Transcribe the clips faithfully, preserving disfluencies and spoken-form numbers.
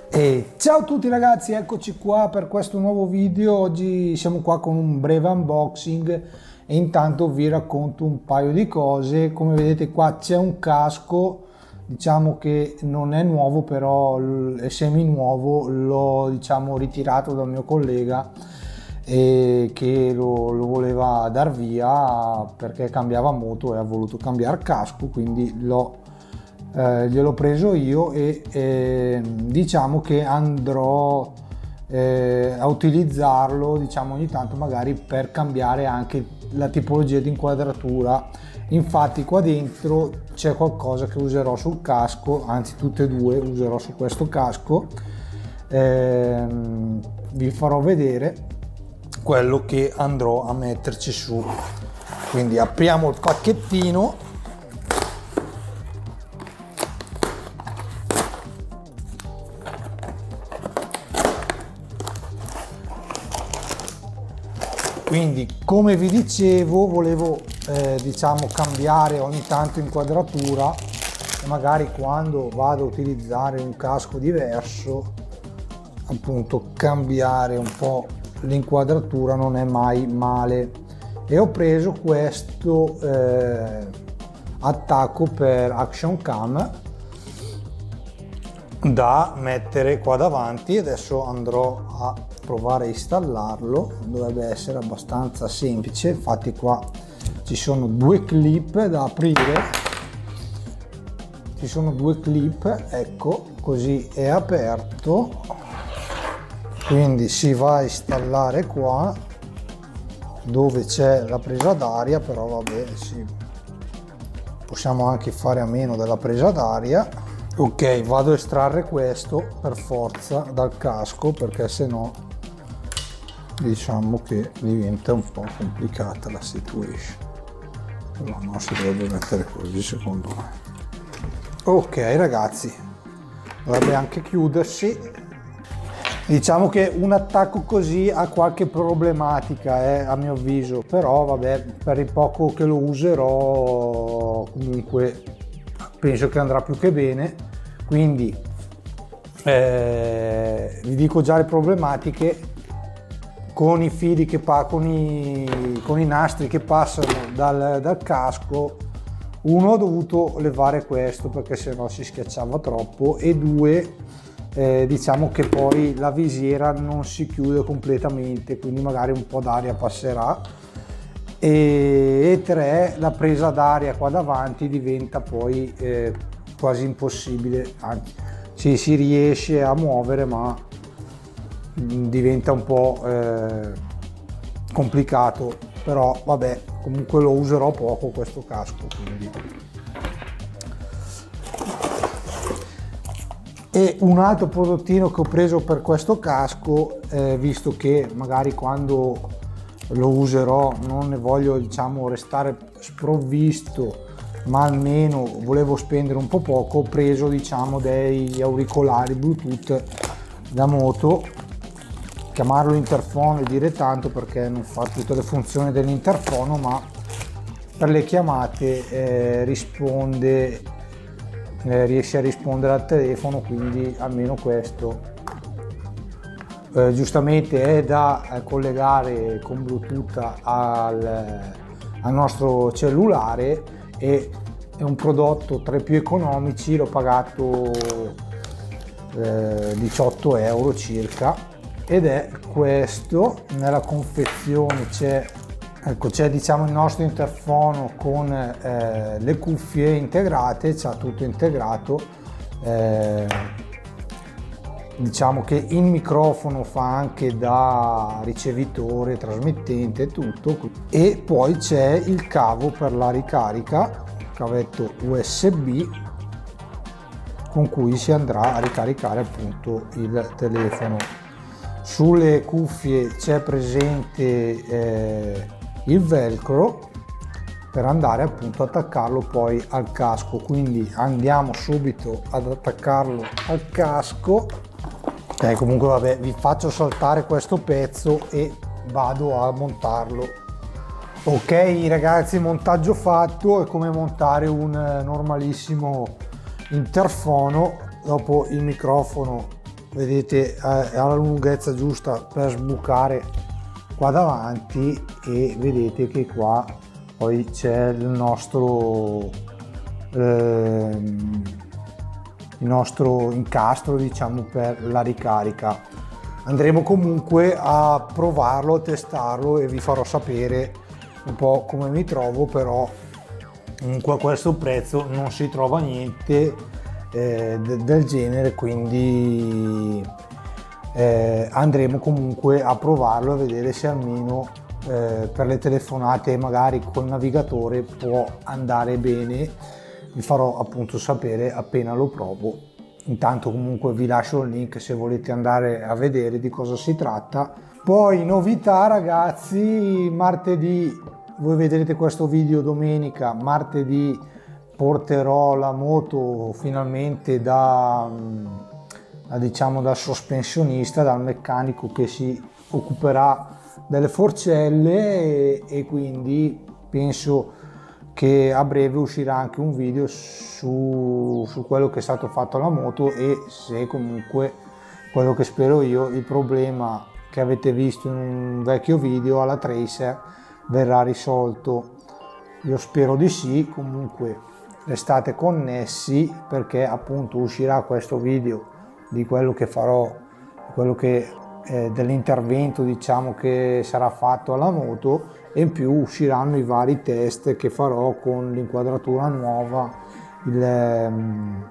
E ciao a tutti ragazzi, eccoci qua per questo nuovo video. Oggi siamo qua con un breve unboxing e intanto vi racconto un paio di cose. Come vedete qua c'è un casco, diciamo che non è nuovo, però è semi nuovo, l'ho diciamo ritirato dal mio collega e che lo, lo voleva dar via perché cambiava moto e ha voluto cambiare casco, quindi l'ho Eh, gliel'ho preso io e eh, diciamo che andrò eh, a utilizzarlo diciamo ogni tanto, magari per cambiare anche la tipologia di inquadratura. Infatti qua dentro c'è qualcosa che userò sul casco, anzi tutte e due userò su questo casco. Eh, vi farò vedere quello che andrò a metterci su. Quindi apriamo il pacchettino. Quindi, come vi dicevo, volevo eh, diciamo cambiare ogni tanto inquadratura e magari quando vado a utilizzare un casco diverso, appunto, cambiare un po' l'inquadratura non è mai male. E ho preso questo eh, attacco per action cam da mettere qua davanti. Adesso andrò a provare a installarlo, dovrebbe essere abbastanza semplice. Infatti qua ci sono due clip da aprire, ci sono due clip, ecco, così è aperto, quindi si va a installare qua dove c'è la presa d'aria, però vabbè, sì, possiamo anche fare a meno della presa d'aria. Ok, vado a estrarre questo per forza dal casco perché se no diciamo che diventa un po' complicata la situation, però non si dovrebbe mettere così secondo me. Ok ragazzi, dovrebbe anche chiudersi. Diciamo che un attacco così ha qualche problematica eh, a mio avviso, però vabbè, per il poco che lo userò comunque penso che andrà più che bene. Quindi eh, vi dico già le problematiche. Con i fili che pa con i, con i nastri che passano dal, dal casco, uno ho dovuto levare questo perché sennò si schiacciava troppo, e due eh, diciamo che poi la visiera non si chiude completamente, quindi magari un po' d'aria passerà, e, e tre, la presa d'aria qua davanti diventa poi eh, quasi impossibile, anzi sì, si riesce a muovere ma diventa un po' eh, complicato, però vabbè, comunque lo userò poco questo casco, quindi. E un altro prodottino che ho preso per questo casco, eh, visto che magari quando lo userò non ne voglio diciamo restare sprovvisto, ma almeno volevo spendere un po' poco, ho preso diciamo degli auricolari Bluetooth da moto. Chiamarlo interfono e dire tanto perché non fa tutte le funzioni dell'interfono, ma per le chiamate eh, risponde eh, riesce a rispondere al telefono, quindi almeno questo eh, giustamente è da eh, collegare con Bluetooth al, al nostro cellulare, e è un prodotto tra i più economici. L'ho pagato eh, diciotto euro circa, ed è questo. Nella confezione c'è ecco c'è diciamo il nostro interfono con eh, le cuffie integrate, c'ha tutto integrato, eh, diciamo che il microfono fa anche da ricevitore, trasmettente, tutto, e poi c'è il cavo per la ricarica, cavetto U S B con cui si andrà a ricaricare appunto il telefono. Sulle cuffie c'è presente eh, il velcro per andare appunto ad attaccarlo poi al casco, quindi andiamo subito ad attaccarlo al casco. Eh, comunque vabbè, vi faccio saltare questo pezzo e vado a montarlo. Ok ragazzi, montaggio fatto. È come montare un normalissimo interfono. Dopo il microfono vedete ha la lunghezza giusta per sbucare qua davanti, e vedete che qua poi c'è il nostro ehm, il nostro incastro, diciamo, per la ricarica. Andremo comunque a provarlo, a testarlo, e vi farò sapere un po' come mi trovo. Però comunque a questo prezzo non si trova niente eh, de- del genere, quindi eh, andremo comunque a provarlo, a vedere se almeno eh, per le telefonate magari col navigatore può andare bene. Vi farò appunto sapere appena lo provo. Intanto comunque vi lascio il link se volete andare a vedere di cosa si tratta. Poi novità ragazzi, martedì, voi vedrete questo video domenica, martedì porterò la moto finalmente da, da diciamo dal sospensionista, dal meccanico che si occuperà delle forcelle, e, e quindi penso che a breve uscirà anche un video su, su quello che è stato fatto alla moto, e se comunque quello che spero io, il problema che avete visto in un vecchio video alla Tracer verrà risolto. Io spero di sì. Comunque restate connessi, perché appunto uscirà questo video di quello che farò, quello che eh, dell'intervento diciamo che sarà fatto alla moto, e in più usciranno i vari test che farò con l'inquadratura nuova, il, ehm,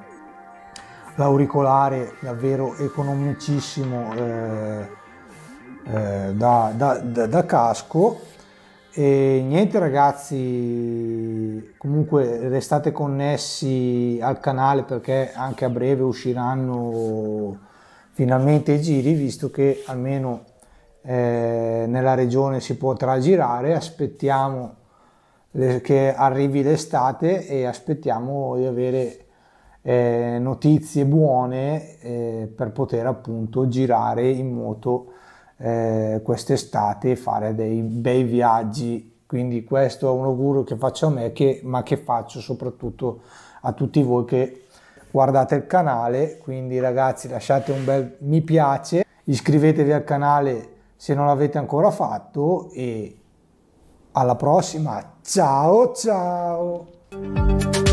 l'auricolare davvero economicissimo eh, eh, da, da, da, da casco. E niente ragazzi, comunque restate connessi al canale, perché anche a breve usciranno finalmente i giri, visto che almeno eh, nella regione si potrà girare. Aspettiamo le, che arrivi l'estate, e aspettiamo di avere eh, notizie buone eh, per poter appunto girare in moto eh, quest'estate e fare dei bei viaggi. Quindi questo è un augurio che faccio a me, che, ma che faccio soprattutto a tutti voi che guardate il canale. Quindi ragazzi, lasciate un bel mi piace, iscrivetevi al canale se non l'avete ancora fatto, e alla prossima, ciao ciao.